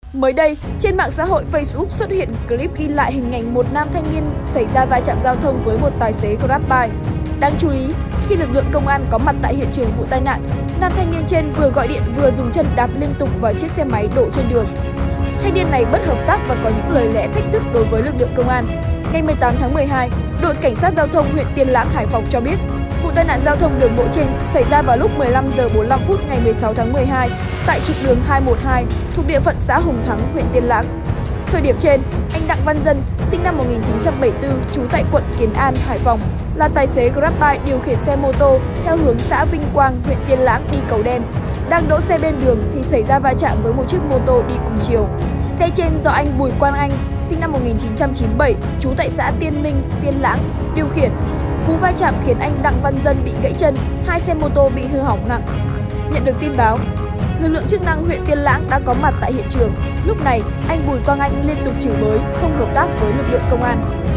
Mới đây, trên mạng xã hội Facebook xuất hiện clip ghi lại hình ảnh một nam thanh niên xảy ra va chạm giao thông với một tài xế GrabBike. Đáng chú ý, khi lực lượng công an có mặt tại hiện trường vụ tai nạn, nam thanh niên trên vừa gọi điện vừa dùng chân đạp liên tục vào chiếc xe máy đổ trên đường. Thanh niên này bất hợp tác và có những lời lẽ thách thức đối với lực lượng công an. Ngày 18 tháng 12, đội cảnh sát giao thông huyện Tiên Lãng, Hải Phòng cho biết, vụ tai nạn giao thông đường bộ trên xảy ra vào lúc 15 giờ 45 phút ngày 16 tháng 12 tại trục đường 212 thuộc địa phận xã Hùng Thắng, huyện Tiên Lãng. Thời điểm trên, anh Đặng Văn Dân, sinh năm 1974, trú tại quận Kiến An, Hải Phòng, là tài xế GrabBike điều khiển xe mô tô theo hướng xã Vinh Quang, huyện Tiên Lãng đi Cầu Đen. Đang đỗ xe bên đường thì xảy ra va chạm với một chiếc mô tô đi cùng chiều. Xe trên do anh Bùi Quang Anh, sinh năm 1997, trú tại xã Tiên Minh, Tiên Lãng, điều khiển. Cú va chạm khiến anh Đặng Văn Dân bị gãy chân, hai xe mô tô bị hư hỏng nặng. Nhận được tin báo, lực lượng chức năng huyện Tiên Lãng đã có mặt tại hiện trường. Lúc này, anh Bùi Quang Anh liên tục chửi bới, không hợp tác với lực lượng công an.